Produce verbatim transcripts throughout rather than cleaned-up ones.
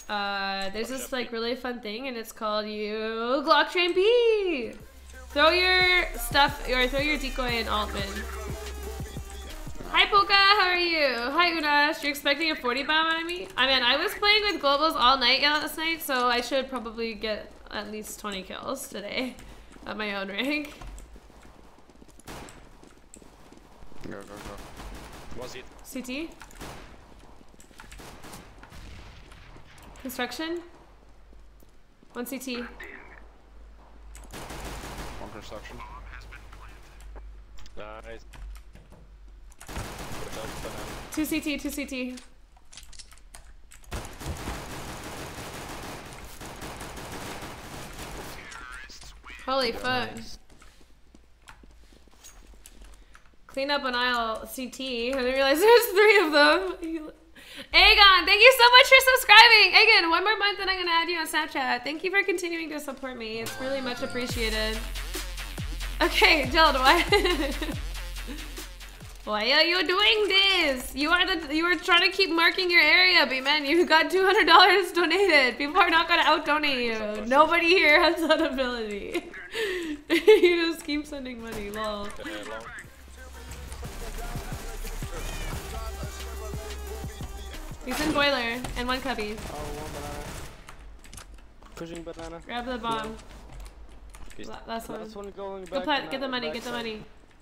uh, there's this like really fun thing, and it's called you Glock Train P. Throw your stuff, or throw your decoy in alt mid. Hi Polka, how are you? Hi Unash, you're expecting a forty bomb out of me? I mean, I was playing with globals all night last night, so I should probably get at least twenty kills today at my own rank. Go, go, go. Was it? C T? Construction? One C T. One construction. Nice. Two C T, two C T. Holy fuck. Clean up an aisle C T. I didn't realize there was three of them. Aegon, thank you so much for subscribing. Aegon, one more month and I'm gonna add you on Snapchat. Thank you for continuing to support me. It's really much appreciated. Okay, Jeld, why? Why are you doing this? You are the you are trying to keep marking your area, but man, you got two hundred dollars donated. People are not gonna out donate you. Nobody here has that ability. You just keep sending money, lol. He's in boiler and one cubby. Oh, one banana. Pushing banana. Grab the bomb. Yeah. La last one. Last one going Go back. plant, get the money, get the money.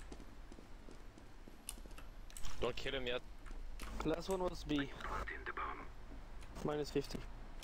Don't kill him yet. Last one was B. Minus fifty.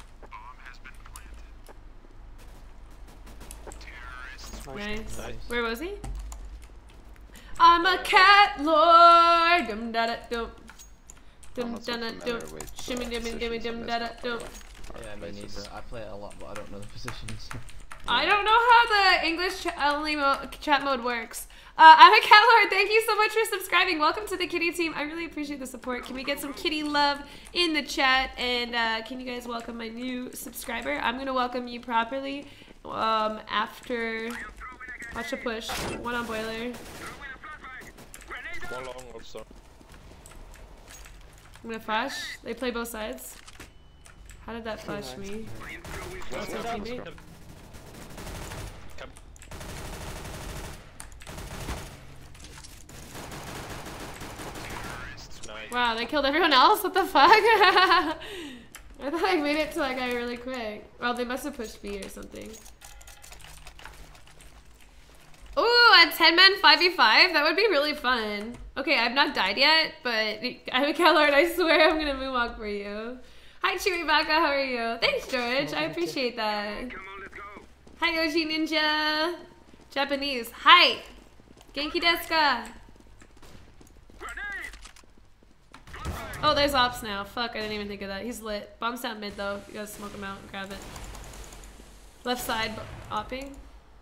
Nice. Nice. Where was he? I'm a cat lord. Dum da da dum. Dum da da dum. Shimmy dimmy dimmy dum da da dum. Yeah, me neither. I play it a lot, but I don't know the positions. I don't know how the English ch only mo chat mode works. Uh, I'm a cat lord. Thank you so much for subscribing. Welcome to the kitty team. I really appreciate the support. Can we get some kitty love in the chat? And uh, can you guys welcome my new subscriber? I'm gonna welcome you properly um, after. Watch a push. One on boiler. One long also. I'm gonna flash. They play both sides. How did that flash me? That's my teammate. Wow, they killed everyone else? What the fuck? I thought I made it to that guy really quick. Well, they must have pushed B or something. Ooh, a ten man five v five? That would be really fun. Okay, I've not died yet, but I'm a cat lord. I swear I'm gonna moonwalk for you. Hi, Chiribaka, how are you? Thanks, George. I appreciate that. Hi, Oji Ninja. Japanese. Hi. Genki desu ka? Oh, there's ops now. Fuck, I didn't even think of that. He's lit. Bomb's down mid, though. You gotta smoke him out and grab it. Left side, opping.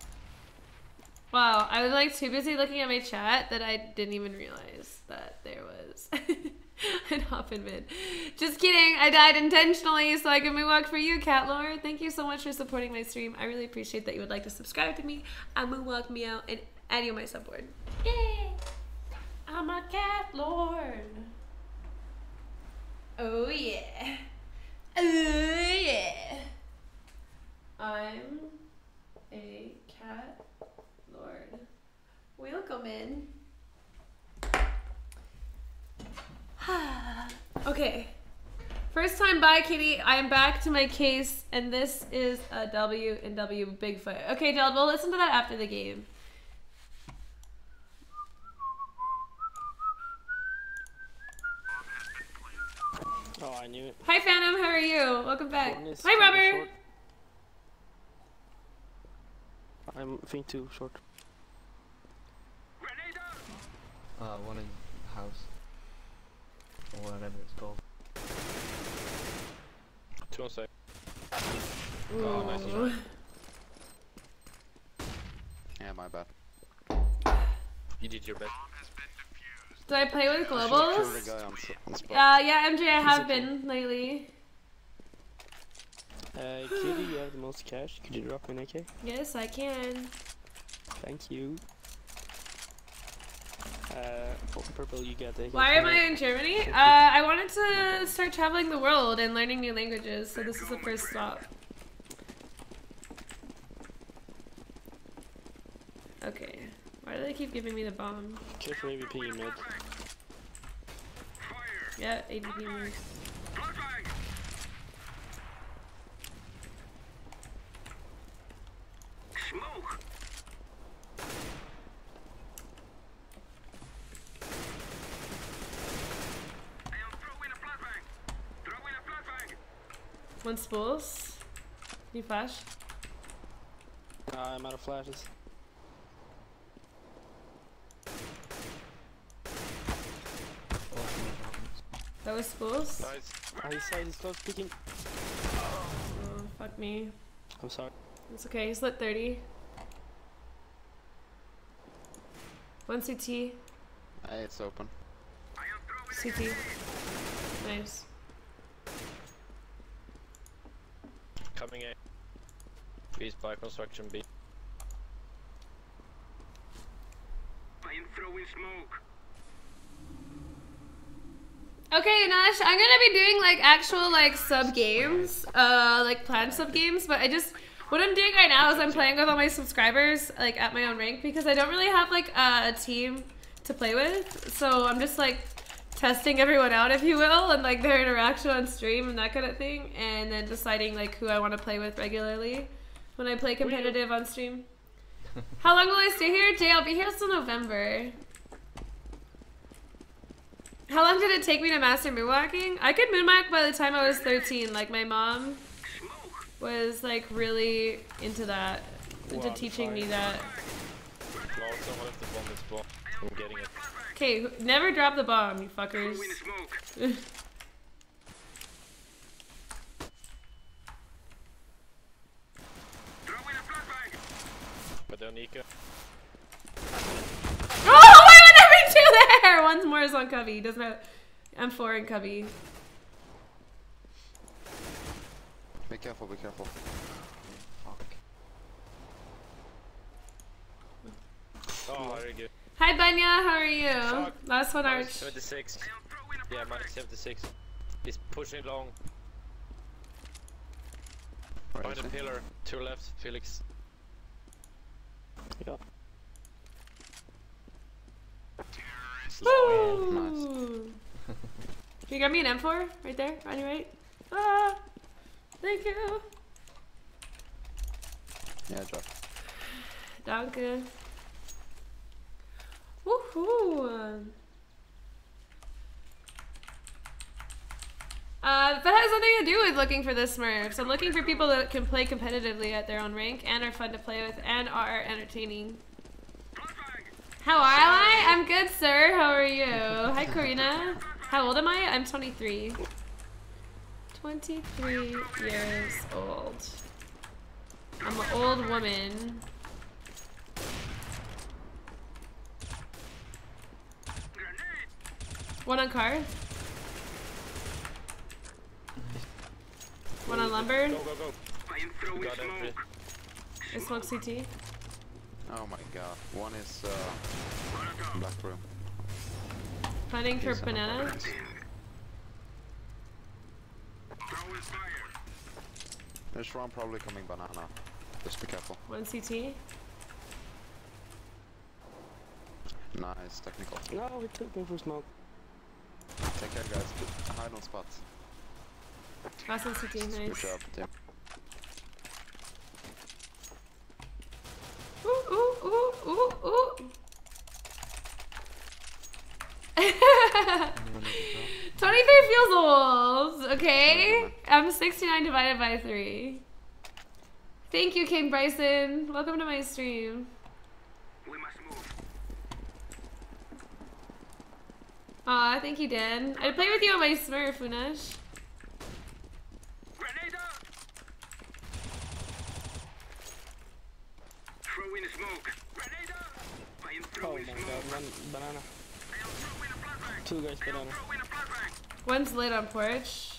Wow, I was like too busy looking at my chat that I didn't even realize that there was an hop in mid. Just kidding, I died intentionally so I can moonwalk for you, Cat Lord. Thank you so much for supporting my stream. I really appreciate that you would like to subscribe to me, and moonwalk me out, and add you on my subboard. Yay! I'm a Cat Lord. Oh yeah. Oh yeah. I'm a cat lord. Welcome in. Okay. First time bye, kitty. I am back to my case, and this is a W and W Bigfoot. Okay, Dell, we'll listen to that after the game. Oh, I knew it. Hi, Phantom. How are you? Welcome back. One Hi, Rubber. short. I'm think too short. Uh, one in house. Or whatever it's called. Two on side. Ooh. Oh, nice shot. Yeah, my bad. You did your best. Do I play with I should've globals? killed the guy on, s- on spot. Uh, yeah, M J, I have okay. been lately. Uh, Kitty, you have the most cash. Could you drop me an A K? Yes, I can. Thank you. Uh, Uh, purple, you get it. Why am I in Germany? Uh, I wanted to start traveling the world and learning new languages, so this is the first stop. Okay. Why do they keep giving me the bomb? Careful A V P mid. Yeah, A D P mid. One spools. Can you flash? Uh, I'm out of flashes. That was spools? Nice. Uh, his side is close peeking. Oh, fuck me. I'm sorry. It's okay, he's lit thirty. One C T. Hey, it's open. C T. Nice. Coming A. B's by construction B. I am throwing smoke. Okay, Nash, I'm gonna be doing like actual like sub games, uh, like planned sub games, but I just, what I'm doing right now is I'm playing with all my subscribers like at my own rank because I don't really have like a team to play with, so I'm just like testing everyone out, if you will, and like their interaction on stream and that kind of thing, and then deciding like who I want to play with regularly when I play competitive on stream. How long will I stay here? Jay, I'll be here till November. How long did it take me to master moonwalking? I could moonwalk by the time I was thirteen. Like my mom was like really into that, into Wow, teaching me fire. that. No, someone left the bomb is blocked. I'm getting it. Okay, never drop the bomb, you fuckers. Throwing smoke. Throwing a flashbang. But they're Nika. Oh, why would there be two there? One's more is on Cubby. Doesn't have. I'm four in Cubby. Be careful, be careful. Fuck. Oh, very good. Hi, Banya. How are you? Fuck. Last one, Minus Arch. seventy-six. I am throwing a Yeah, flashbang. minus seventy-six. He's pushing long. Where By is the he? pillar. To your left, Felix. Yeah. Woo! Can you grab me an M four right there on your right? Ah, thank you. Yeah, drop. Danke. Woohoo! Uh, that has something to do with looking for the Smurfs. I'm looking for people that can play competitively at their own rank and are fun to play with and are entertaining. How are I? I'm good, sir. How are you? Hi, Karina. How old am I? I'm twenty-three. twenty-three years old. I'm an old woman. One on car. One on lumber. Go, go, go. I am We throwing got entry. smoke. I smoke C T. Oh my god. One is uh, black room. Hunting for He's on a banana. box. Throwing fire. There's one probably coming banana. Just be careful. One C T. Nice, technical. No, we took me for smoke. Take care, guys. Hide on spots. Last one C T. Good Nice. job, team. Ooh, ooh, ooh, ooh, ooh. twenty-three feels old, okay? I'm sixty-nine divided by three. Thank you, King Bryson. Welcome to my stream. We must move. Aw, thank you, Dan. I play with you on my Smurf, Unash. Grenade out. Throwing smoke. Grenade out. I am Oh throwing my smoke. god, one banana. I am throwing a flashbang. Two guys I am banana. throwing a flashbang. One's lit on porch.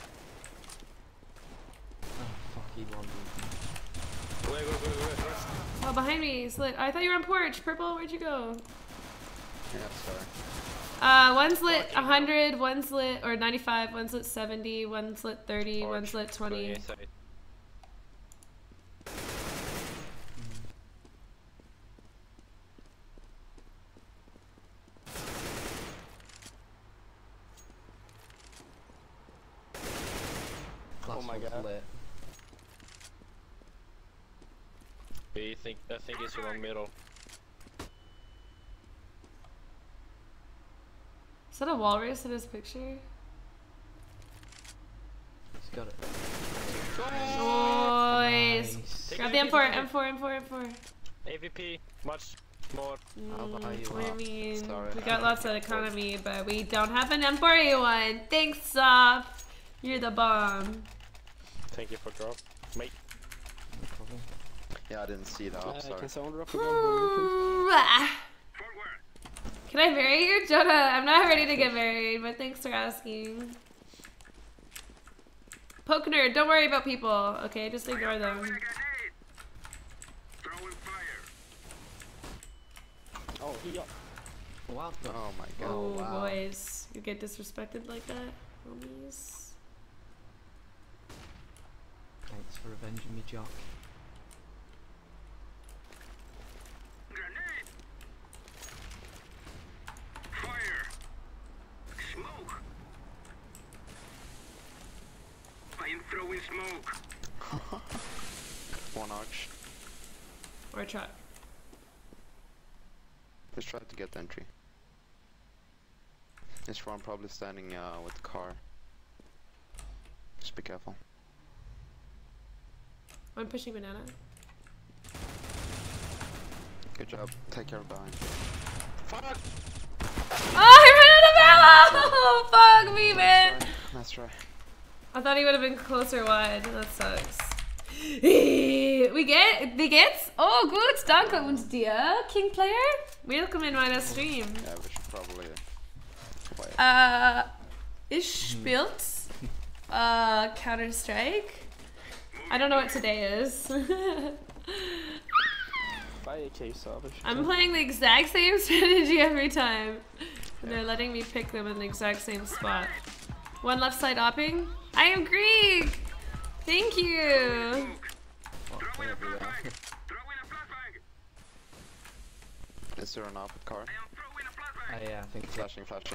Oh, fuck, he won. Go, go, go, go, go. Oh, behind me, he's lit. I thought you were on porch. Purple, where'd you go? Yeah, sorry. Uh, one's lit one hundred, one's lit, or ninety-five, one's lit seventy, one's lit thirty, Arch, one's lit going twenty. inside. Last Oh my one's God. lit. B, think, I think it's around middle. Is that a walrus in his picture? He's got it. Nice. Nice. Grab the M four, M four, M four, M four. A V P, much more. I'll buy you Mm, what do you one. mean? Sorry. We got lots of economy, but we don't have an M four A one. Thanks, Soft. You're the bomb. Thank you for drop. Mate. No problem. Yeah, I didn't see that. Uh, sorry. can someone drop the bomb for me, Forward. Can I marry you, Jonah? I'm not ready to get married, but thanks for asking. Poke nerd, don't worry about people, okay? Just ignore them. Throwing a grenade. Throwing fire. please? Oh, he got. Wow. Oh my god. Oh, wow. boys. You get disrespected like that, homies. Thanks for avenging me, Jock. Grenade. Fire. Smoke. I am throwing smoke. One arch. Or truck. Let's try to get the entry. This one probably standing uh, with the car. Just be careful. I'm pushing banana. Good job. Take care of behind. Fuck! Oh, I ran out of ammo! Fuck me, man! Nice try. I thought he would have been closer wide. That sucks. We get, we get. Oh, gut, danke und dir, King Player. Welcome in meiner Stream. Yeah, we should probably wait. Uh, ich spielt uh, Counter Strike. I don't know what today is. Buy a case of it. I'm playing the exact same strategy every time. And they're letting me pick them in the exact same spot. One left side opping. I am Greek! Thank you! Well, whatever, yeah. Throwing a flashbang. Is there an output car? I am throwing a flashbang. Uh, yeah, I think it's Flashing, flashing.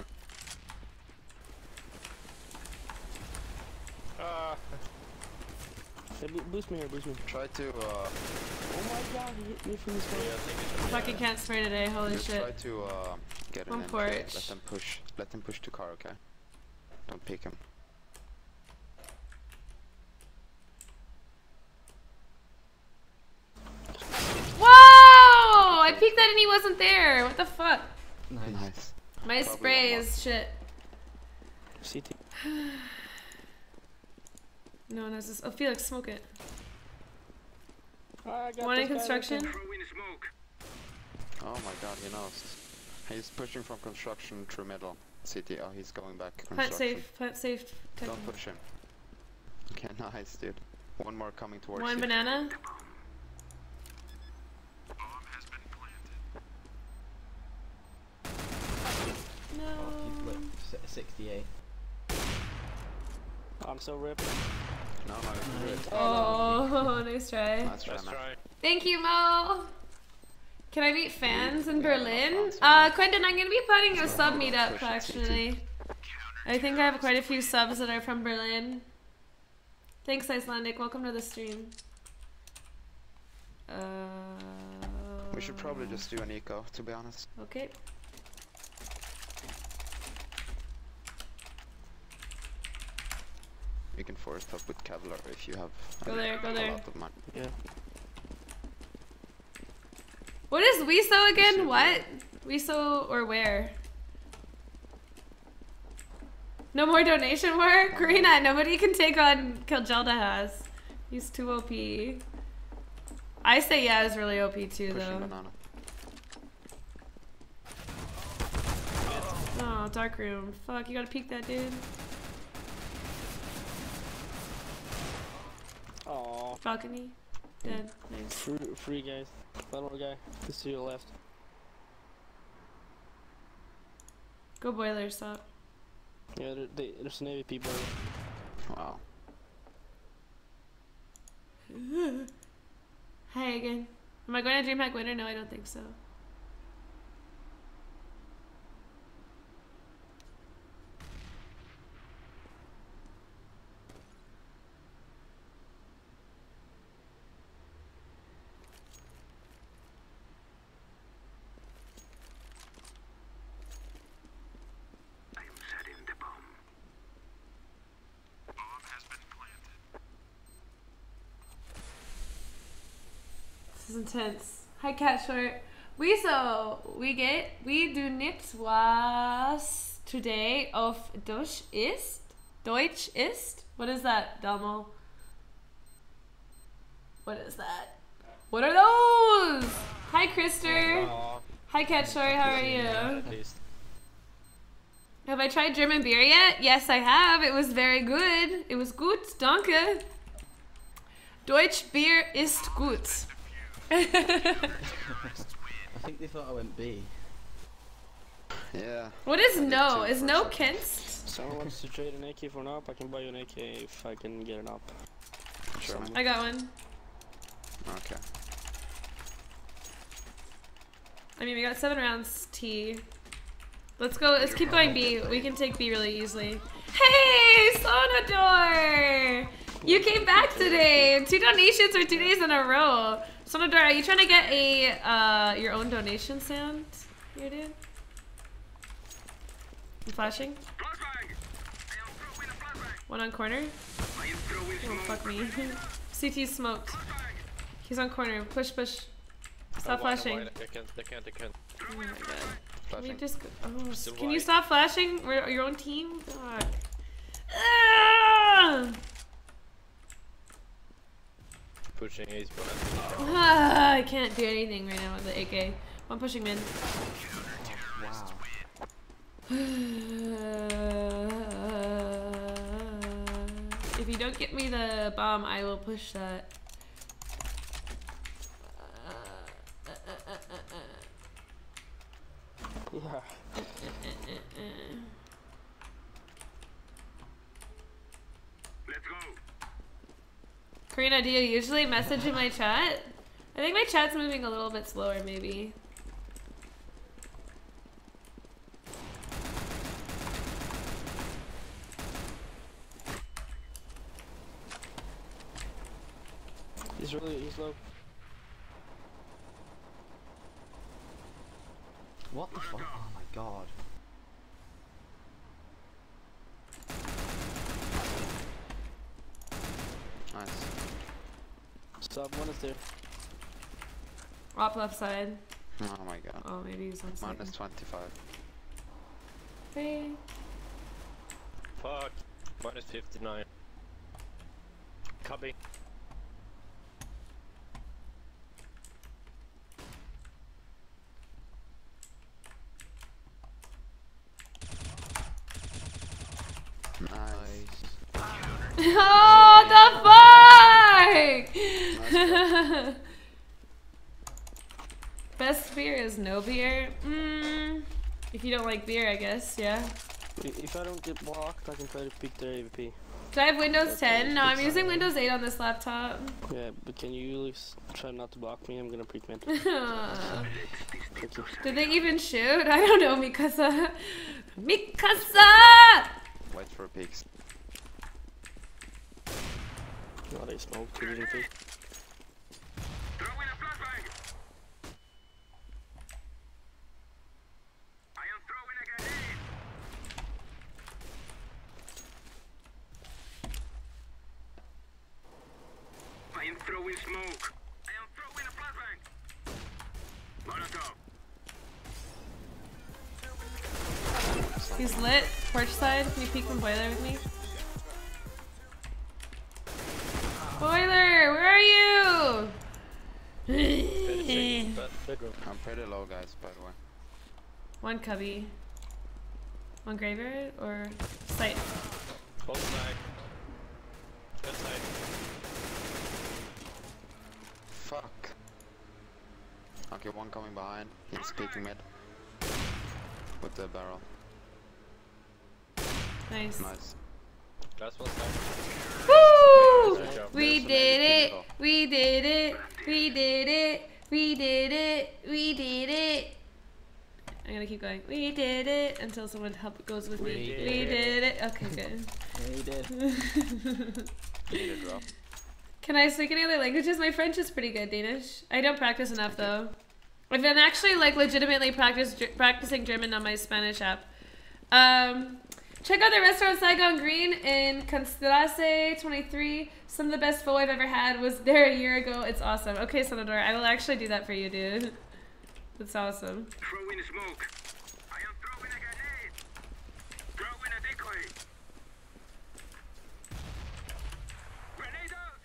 Ah, Hey, bo- boost me here, boost me. Try to, uh, Oh my god, he hit me from this yeah, I one. think it's I fucking can't spray today, holy just try shit. to, uh, get an On entry. porch. Let them push. Let them push to car, okay? Don't pick him. Whoa! I peeked that and he wasn't there. What the fuck? nice. Nice. My Probably spray one more. is shit. C T. No one has this. Oh, Felix, smoke it. I got One in this guy right construction? Throwing smoke. Oh my god, he knows. He's pushing from construction through middle. City. Oh, he's going back. Plant Construction. safe, plant safe. Don't technical. push him. Okay, nice, dude. One more coming towards One you. banana. Oh, No. he's lit. Si- sixty-eight. there. I'm so ripped. No, no, you can do it. Oh, nice try. Nice try, Let's man. try. Thank you, Mo. Can I meet fans in Yeah, Berlin? fans, Uh, Quentin, I'm gonna be planning a So, sub push meetup it, actually. I think I have quite a few subs that are from Berlin. Thanks, Icelandic. Welcome to the stream. Uh, We should probably just do an eco, to be honest. Okay. You can force up with Kevlar if you have Go a, there, go a there. lot of money. Yeah. What is Wiso again? Wiso, What? Wiso or where? No more donation war? Karina, nobody can take on Kiljelda has. He's too O P. I say yeah is really O P too Pushing though. banana. Oh, dark room. Fuck, you gotta peek that dude. Aww. Balcony. Dead. Nice. Free, free guys. One more guy. This to your left. Go boiler, stop. Yeah, there, they, there's an A V P boiler. Wow. Hi again. Am I going to DreamHack winner? No, I don't think so. I am setting the bomb. Bomb has been planted. This is intense. Hi, Cat Short. We so we get we do nicht was today auf Deutsch ist. Deutsch ist. What is that, Delmo? What is that? What are those? Hi, Krister. Aw, Hi, Cat Short. How are you? at least. Have I tried German beer yet? Yes, I have. It was very good. It was gut. Danke. Deutsch Bier ist gut. I think they thought I went B. Yeah. What is I did no? too Is for a no second. Kenst? Someone wants to trade an A K for an op, I can buy you an A K if I can get an op. Sure. I got one. Okay. I mean, we got seven rounds T. Let's go. Let's keep going B. We can take B really easily. Hey, Sonador! You came back today. Two donations for two days in a row. Sonador, are you trying to get a uh, your own donation sound here, dude? I'm flashing. Flashbang! I am throwing a flashbang. One on corner. I am throwing Oh, smoke. fuck me. C T's smoked. Flashbang! He's on corner. Push, push. Stop Oh, wide, flashing. wide. They can't, they can't, they can't. Oh my god. Can we Flashing. just go? Oh, Still can you wide. stop flashing? We're your own team? God. Ah! Pushing ace behind. Ah, I can't do anything right now with the A K. I'm pushing mid. Wow. If you don't get me the bomb, I will push that. Yeah. Let's go. Karina, do you usually message in my chat? I think my chat's moving a little bit slower, maybe. He's really, he's low. What the fuck? Oh my god. Nice. Sub one is there. Op left side. Oh my god. Oh, maybe he's on side. Minus twenty-five. Hey. Fuck. Minus fifty-nine. Cubby. Nice. Oh, the fuck! Best beer is no beer. Mm, if you don't like beer, I guess, yeah. I- If I don't get blocked, I can try to pick their A V P. Do I have Windows Okay, ten? No, I'm it's using fine. Windows eight on this laptop. Yeah, but can you at least try not to block me? I'm gonna peek mid. Did Thank you. they even shoot? I don't know, Mikasa. Mikasa! Wait for peaks. No, they smoked. He didn't peek. Throwing a flashbang. I am throwing a grenade. I am throwing smoke. I am throwing a flashbang. Molotov. He's lit. Porch side. Can you peek from boiler with me? Boiler, where are you? Finishing. Bed- bedroom. I'm pretty low, guys, by the way. One cubby. One graveyard or site? Close side. Good side. Fuck. Okay, one coming behind. He's peeking mid. With the barrel. Nice. Nice. Last one's down. Woo! Good job. We There's an did A it. P We did it. We did it. We did it. We did it. I'm gonna keep going. We did it until someone help goes with me. We did We it. did it. Okay, good. Yeah, you did. Need a drop. Can I speak any other languages? My French is pretty good, Danish. I don't practice enough though. I've been actually like legitimately practice practicing German on my Spanish app. Um, check out the restaurant Saigon Green in Constrasse twenty-three. Some of the best pho I've ever had was there a year ago. It's awesome. Okay, Sonador, I will actually do that for you, dude. That's awesome. Throwing smoke. I am throwing a grenade. Throwing a decoy. Grenade out.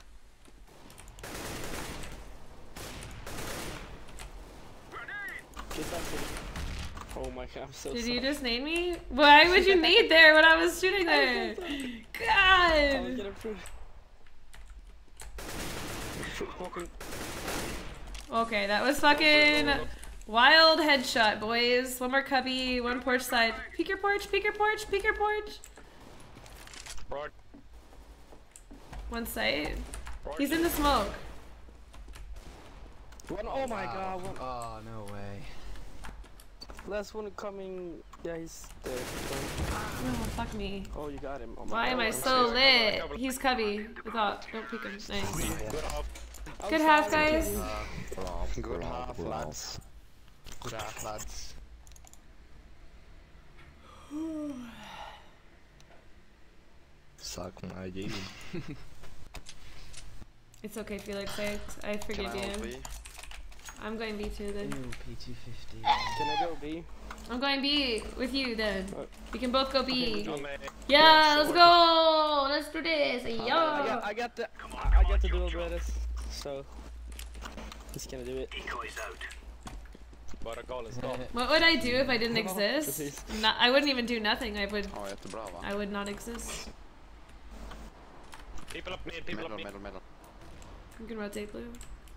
Grenade. Get back here. Oh my god, I'm so Did sorry. you just nade me? Why would you nade there when I was shooting there? I'll God! get him through. Walking. Okay, that was fucking wild headshot, boys. One more cubby, one porch side. Peek your porch, peek your porch, peek your porch. Broad. One site. Broad. He's in the smoke. One, oh my Wow. god, one. Oh, no way. Last one coming. Yeah, he's there. Oh, fuck me. Oh, you got him. Oh my Why god. am I I'm so sorry. lit? He's cubby. I thought. Don't peek him. Nice. Good up. I'm Good half, sorry. guys. Good half, lads. Good half, lads. Suck my D. It's okay, Felix. I, I Can forgive I ult you. B? I'm going B too Ooh, then. P two fifty. Can I go B? I'm going B with you then. Uh, We can both go B. Come in. Yeah, let's go. Let's do this. I got, Yeah. I got the. I I got the dual brothers, so he's gonna do it. Decoys out. But a goal is gone. What would I do if I didn't Oh, exist? precis. Not, I wouldn't even do nothing. I would. Oh, jättebra va? I would not exist. People up mid, people Middle, up mid. middle, middle. You can rotate blue.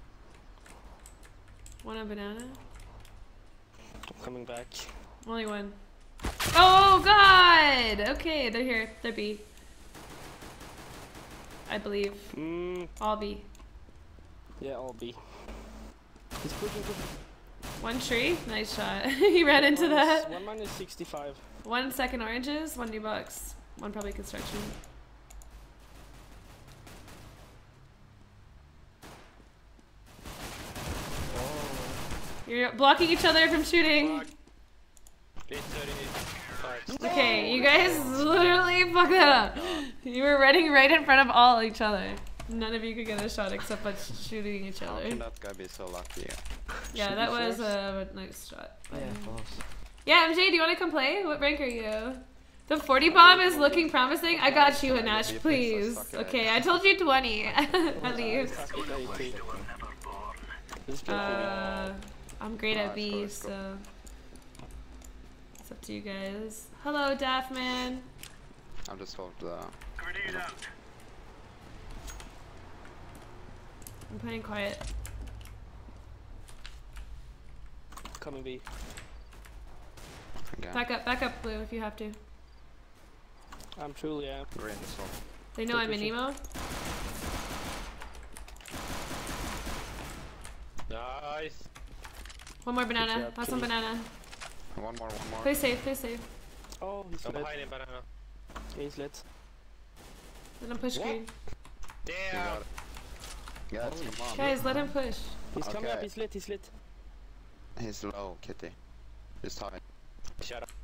One on banana. I'm coming back. Only one. Oh God! Okay, they're here. They're B. I believe. Mm, All B. yeah, I'll be. He's pushing, pushing. One tree. Nice shot. He ran into Minus- that. One minus sixty-five. One second oranges. One new box. One probably construction. You're blocking each other from shooting. Fuck. Mid thirty-five. Okay, you guys literally fucked that up. You were running right in front of all each other. None of you could get a shot except by shooting each How other. can that guy be so lucky? Yeah, Should that we was force? a nice shot. Yeah, boss. Yeah, M J, do you want to come play? What rank are you? The forty bomb is looking promising. I got you, Anash, please. Okay, I told you twenty at least. He's playing Uh, I'm great at Alright, B, let's go, let's so it's up to you guys. Hello, Daft Man. I'm just hold the... Grenade out. I'm playing quiet. coming B. Again. Back up, back up, Blue, if you have to. I'm truly am. Green is all. They know I'm in emo. Nice. One more banana. job, Last one kitty. banana. One more, one more. Play safe, play safe. Oh, he's I'm lit. behind him, banana. He's lit. Let him push What? green. You Damn. got it. Guys, come on. Guys, let him push. He's coming up. Okay. He's lit. He's lit. He's low, Kitty. Just high. Shut up.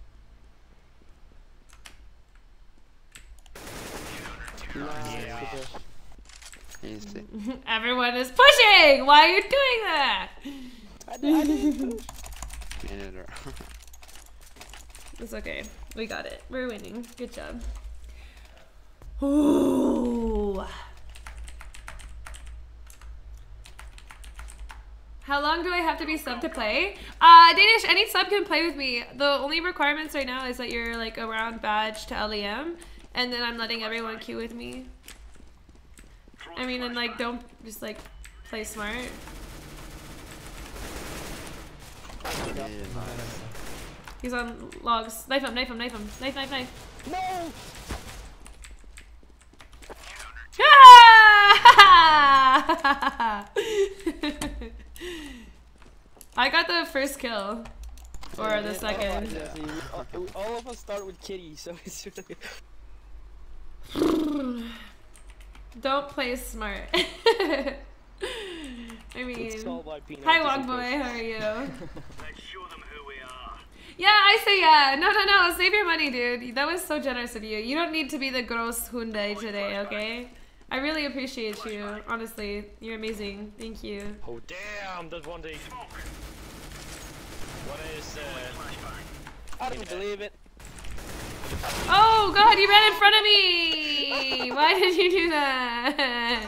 Nice. Yeah. Good job. Easy. Everyone is pushing! Why are you doing that? I did, I did. Me neither. It's okay. We got it. We're winning. Good job. Ooh. How long do I have to be sub to play? Uh, Danish, any sub can play with me. The only requirements right now is that you're like around badge to L E M, and then I'm letting everyone queue with me. I mean, and like, don't just like play smart. Yeah, nice. He's on logs. Knife him, knife him, knife him. Knife, knife, knife. No! I got the first kill. Or Yeah, the yeah, second. oh, yeah, see, we- all, we- all of us start with Kitty, so it's really. Don't play smart. I It's all mean, by P hi ninety-six. Wogboy, how are you? Let's show them who we are. Yeah, I say yeah. No, no, no. Save your money, dude. That was so generous of you. You don't need to be the gross Hyundai today, okay? I really appreciate you. Honestly, you're amazing. Thank you. Oh damn, that one day. What is uh I don't believe it. Oh God, you ran in front of me! Why did you do that?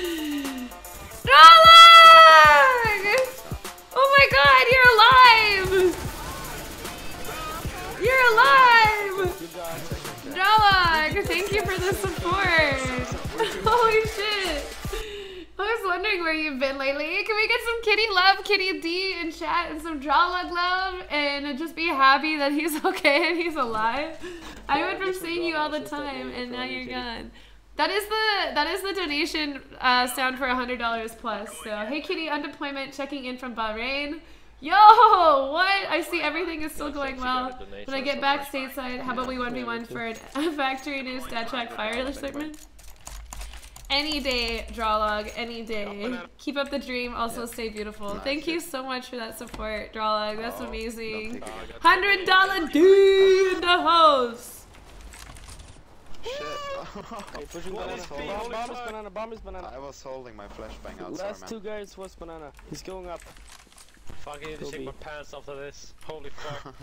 Rolling! Oh my God, you're alive! You're alive! Good job. Drolog, thank you for the support. Holy shit. I was wondering where you've been lately. Can we get some Kitty love, Kitty D in chat, and some Drolog love, and just be happy that he's okay and he's alive? I went from seeing you all the time, and now you're gone. That is the that is the donation uh, sound for a hundred dollars plus. So hey Kitty, undeployment checking in from Bahrain. Yo, what? I see everything is still going well. When I get back stateside, how about we one v one for a factory news stat track fire segment? Any day, Drawlog, any day. Keep up the dream, also stay beautiful. Thank you so much for that support, Drawlog. That's amazing. Hundred dollar dude in the house. Shit. Okay, pushing What banana. is Bomb, B? bomb, bomb is Fuck. banana, bomb is banana. I was holding my flashbang out, sorry Last two man. guys was banana. He's going up. Fuck, I need to Go shake B. my pants after this. Holy fuck.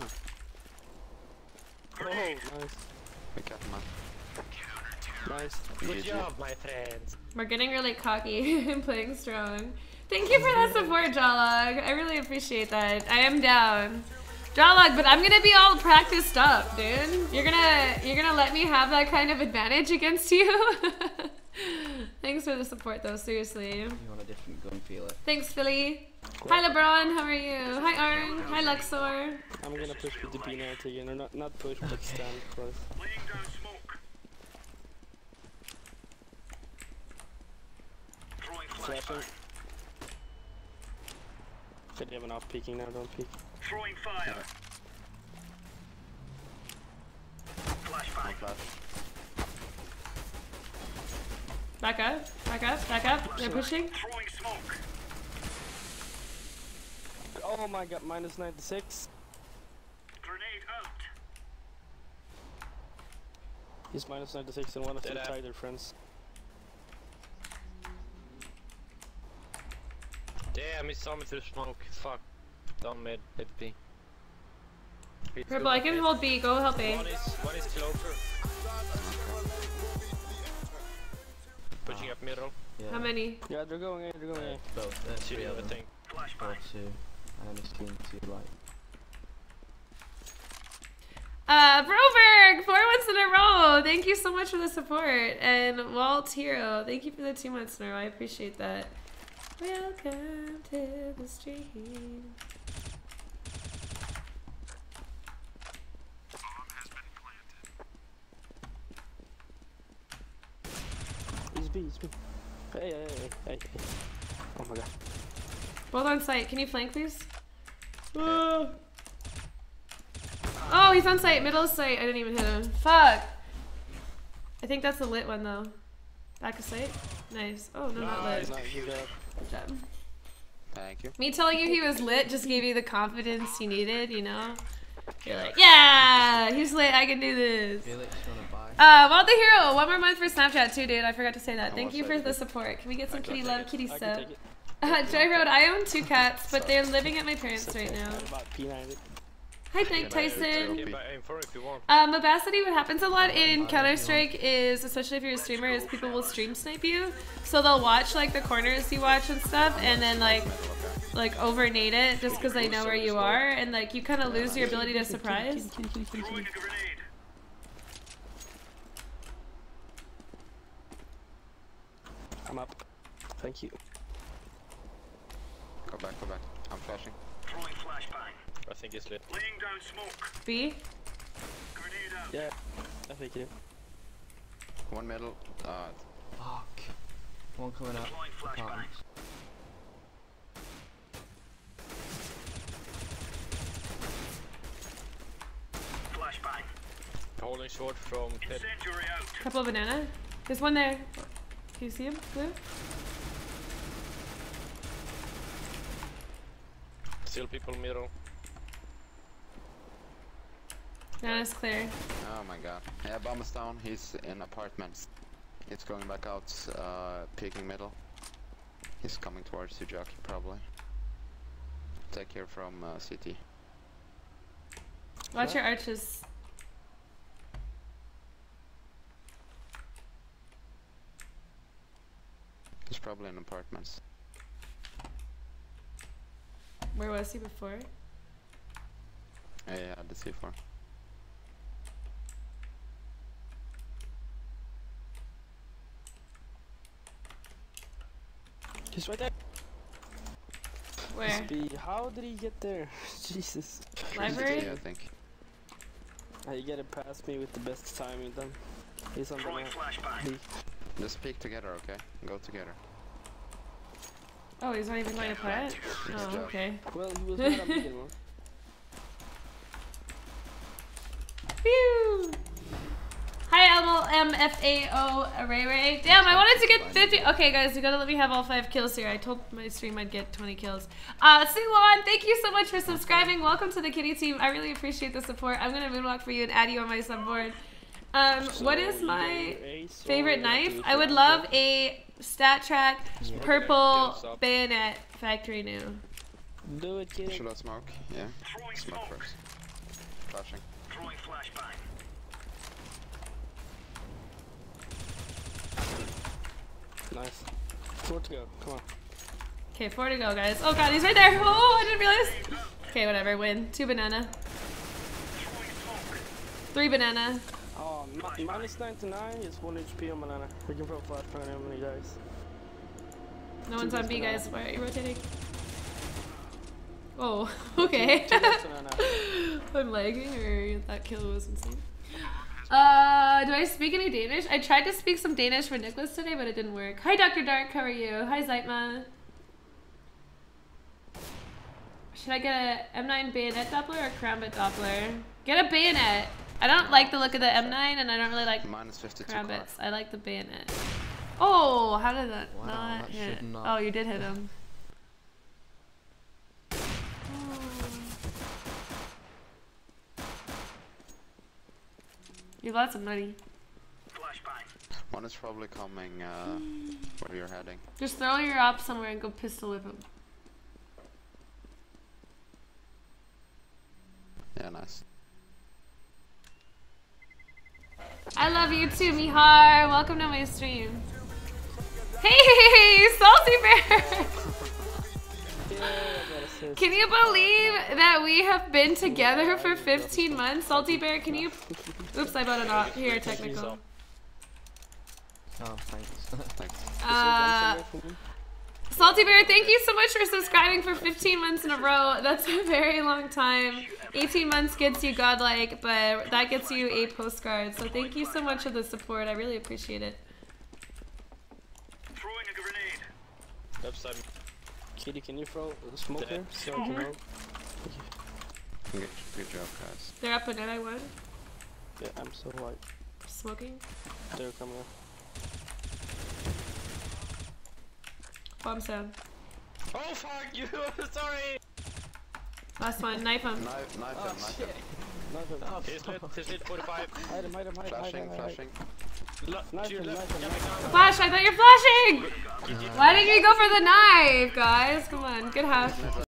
Oh, nice. Be careful man. Nice. Good G G. job, my friends. We're getting really cocky and playing strong. Thank you for that support, Drawlog. I really appreciate that. I am down. Drawlog, but I'm gonna be all practiced up, dude. You're gonna you're gonna let me have that kind of advantage against you? Thanks for the support though, seriously. You want a different gun, feel it. Thanks, Philly. Hi LeBron, how are you? Hi Arn. Hi Luxor. I'm gonna push with the B ninety again, or not, not push, but stand close. Laying down smoke. Throwing Flashing. flashbang. Should you have an off peeking now? Don't peek. Throwing fire. No Flashbang. flash. Back up, back up, back up. They're pushing. Throwing smoke. Oh my god, minus ninety-six. Grenade out. He's minus ninety-six and one of Dead them ass. tied their friends. Damn, he saw me through smoke. Fuck. Down mid, hit B. He's Purple, good I at can it. hold B. Go help A. One is, one is closer. Pushing up middle. Yeah. How many? Yeah, they're going in, they're going Uh, in. both. Uh, Two, three I of them. think. Or Flashbang. two. I only seen two light. Uh, Broberg, four months in a row. Thank you so much for the support. And Walt Hero, thank you for the two months in a row. I appreciate that. Welcome to the stream. He's B, he's B. Hey, hey, hey, hey, hey. Oh my god. Both on site. Can you flank, please? Oh, oh he's on site. Middle of site. I didn't even hit him. Fuck. I think that's the lit one, though. Back of site. Nice. Oh, no, not lit. Nice, good job. Good job. Thank you. Me telling you he was lit just gave you the confidence you needed, you know? You're like, yeah, he's lit. I can do this. Felix, you wanna buy? Uh, Wild the Hero, one more month for Snapchat too, dude. I forgot to say that. I Thank want you for that. the support. Can we get some I can kitty take love, it. kitty I can sub? take it. Uh, Joy Road, I own two cats, but they're living at my parents right now. About P ninety. Hi, Mike Tyson. Aim by- aim for it if you want. Um, Mabacity, what happens a lot in Counter-Strike is, especially if you're a streamer, is people will stream snipe you. So they'll watch like the corners you watch and stuff, and then like like overnade it just because they know where you are, and like you kind of lose your ability to surprise. Throwing a grenade. I'm up. Thank you. Go back, go back. I'm flashing. Throwing flashbang. I think it's lit. Laying down smoke. B. Grenade out. Yeah, I think you. One middle. Uh, Fuck. One coming up. Deploying flashbang. Apartments. Flashbang. Holding short from pit. Incendiary out. Couple of banana. There's one there. Can you see him? Blue? Still people middle. Banana's clear. oh my god. Yeah, bomb is down. He's in apartments. He's going back out, uh, peeking middle. He's coming towards you, Jockey, probably. Take care from uh, C T. Watch your arches. He's probably in apartments. Where was he before? Yeah, yeah, the C four. He's right there. Where? B. How did he get there? Jesus. Library? I think. Uh, you get it past me with the best timing then. He's on the Throwing map. flashbang. B. Just peek together, okay? Go together. Oh, he's not even going to plant? Good Oh, job. okay. Well, he was not on me anymore. Phew! Hi, L M F A O Ray Ray. Damn, I wanted to get fifty. Okay, guys, you gotta let me have all five kills here. I told my stream I'd get twenty kills. Uh, Siwon, thank you so much for subscribing. Welcome to the Kitty team. I really appreciate the support. I'm gonna moonwalk for you and add you on my subboard. Um, what is my favorite knife? I would love a Stat Track purple bayonet factory new. Do it, kid. Should I smoke? Yeah. Throwing Smoke smoke. first. Flashing. Throwing flashbang. Nice. Four to go. Come on. Okay, four to go, guys. Oh god, he's right there. Oh, I didn't realize. Okay, whatever. Win. Two banana. Throwing smoke. Three banana. Oh, mi minus ninety-nine is one H P on banana. We can throw flashbang on how many guys. No one's on B, banana. guys. Why are you rotating? Oh, okay. Two guys banana. I'm lagging, or that kill was insane. Uh, do I speak any Danish? I tried to speak some Danish for Nicholas today, but it didn't work. Hi, Doctor Dark. How are you? Hi, Zeitma. Should I get a M nine bayonet Doppler or Karambit Doppler? Get a bayonet. I don't like the look of the M nine, and I don't really like Minus fifty-two car. Karambits. I like the bayonet. Oh, how did that Wow, not that hit? should not- Oh, you did hit him. You have lots of money. Flashbang. One is probably coming uh, where you're heading. Just throw your op somewhere and go pistol whip him. Yeah, nice. I love you too, Mihar. Welcome to my stream. Hey, Salty Bear! Can you believe that we have been together for fifteen months? Salty Bear, can you... Oops, I bought an op. Here, technical. Oh, thanks. Thanks. Uh, Salty Bear, thank you so much for subscribing for fifteen months in a row. That's a very long time. eighteen months gets you godlike, but that gets you a postcard. So thank you so much for the support. I really appreciate it. Throwing a grenade. Left side. Kitty, can you throw the smoke here? So I can roll? Good, good job, guys. They're up and I won. Yeah, I'm so white. Smoking. They're coming up. Bombs down. Oh fuck you! Sorry! Last one. Knife him. Knife, knife Oh, him, knife shit. him. Knife him. He's lit, he's lit forty-five. Hide him, hide him, hide him, hide Flashing, him, hide him. flashing. Lo- Knife to your him, left, knife him, coming knife down. Flash, I thought you're flashing! Why didn't you go for the knife, guys? Come on, good half.